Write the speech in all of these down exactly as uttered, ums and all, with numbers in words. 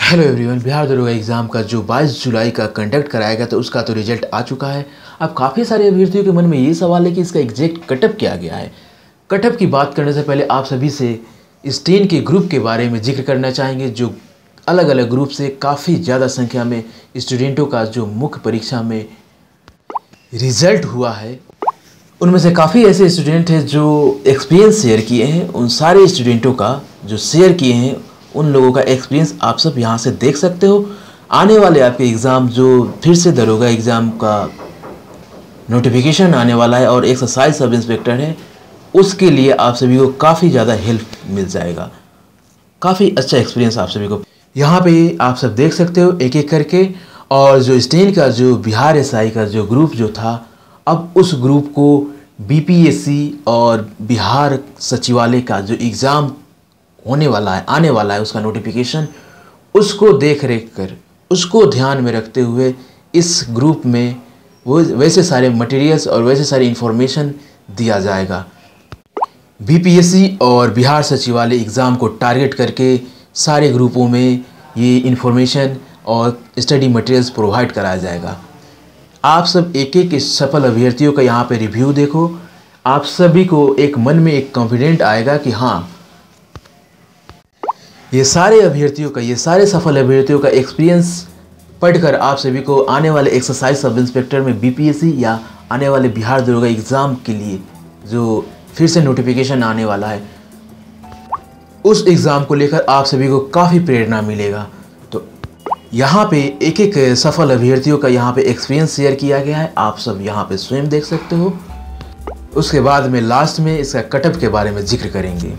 Hello everyone, Bihar दरोगा exam का जो बाईस जुलाई का कंडक्ट कराया गया था उसका तो रिजल्ट आ चुका है। अब काफ़ी सारे अभ्यर्थियों के मन में ये सवाल है कि इसका एग्जैक्ट कटअप क्या गया है। कटअप की बात करने से पहले आप सभी से स्टेन के ग्रुप के बारे में जिक्र करना चाहेंगे, जो अलग अलग ग्रुप से काफ़ी ज़्यादा संख्या में स्टूडेंटों का जो मुख्य परीक्षा में रिजल्ट हुआ है। उनमें से काफ़ी ऐसे स्टूडेंट हैं जो एक्सपीरियंस शेयर किए हैं। उन सारे स्टूडेंटों का जो शेयर किए हैं उन लोगों का एक्सपीरियंस आप सब यहाँ से देख सकते हो। आने वाले आपके एग्ज़ाम जो फिर से दरोगा एग्ज़ाम का नोटिफिकेशन आने वाला है और एक्सरसाइज सब इंस्पेक्टर है, उसके लिए आप सभी को काफ़ी ज़्यादा हेल्प मिल जाएगा। काफ़ी अच्छा एक्सपीरियंस आप सभी को यहाँ पे आप सब देख सकते हो एक एक करके। और जो स्टेन का जो बिहार एसआई का जो ग्रुप जो था, अब उस ग्रुप को बीपीएससी और बिहार सचिवालय का जो एग्ज़ाम होने वाला है, आने वाला है, उसका नोटिफिकेशन, उसको देख रेख कर, उसको ध्यान में रखते हुए इस ग्रुप में वो वैसे सारे मटेरियल्स और वैसे सारी इंफॉर्मेशन दिया जाएगा। बीपीएससी और बिहार सचिवालय एग्ज़ाम को टारगेट करके सारे ग्रुपों में ये इन्फॉर्मेशन और स्टडी मटेरियल्स प्रोवाइड कराया जाएगा। आप सब एक एक सफल अभ्यर्थियों का यहाँ पे रिव्यू देखो। आप सभी को एक मन में एक कॉन्फिडेंट आएगा कि हाँ, ये सारे अभ्यर्थियों का, ये सारे सफल अभ्यर्थियों का एक्सपीरियंस पढ़कर आप सभी को आने वाले एक्सरसाइज सब इंस्पेक्टर में बीपीएससी या आने वाले बिहार दरोगा एग्ज़ाम के लिए जो फिर से नोटिफिकेशन आने वाला है, उस एग्ज़ाम को लेकर आप सभी को काफ़ी प्रेरणा मिलेगा। तो यहाँ पे एक एक सफल अभ्यर्थियों का यहाँ पे एक्सपीरियंस शेयर किया गया है, आप सब यहाँ पे स्वयं देख सकते हो। उसके बाद में लास्ट में इसका कटअप के बारे में जिक्र करेंगे।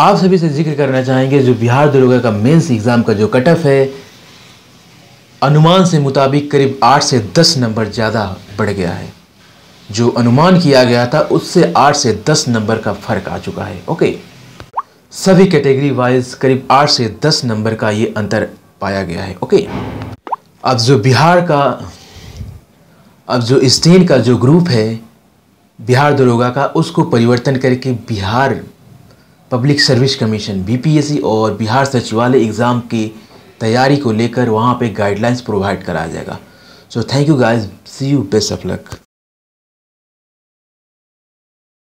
आप सभी से जिक्र करना चाहेंगे जो बिहार दरोगा का मेंस एग्ज़ाम का जो कट ऑफ है अनुमान से मुताबिक करीब आठ से दस नंबर ज़्यादा बढ़ गया है। जो अनुमान किया गया था उससे आठ से दस नंबर का फ़र्क आ चुका है। ओके, सभी कैटेगरी वाइज करीब आठ से दस नंबर का ये अंतर पाया गया है। ओके, अब जो बिहार का अब जो स्टेन का जो ग्रुप है बिहार दरोगा का, उसको परिवर्तन करके Bihar public service commission BPSC और बिहार सचिवालय एग्ज़ाम की तैयारी को लेकर वहाँ पे गाइडलाइंस प्रोवाइड कराया जाएगा। So thank you guys, see you, best of luck.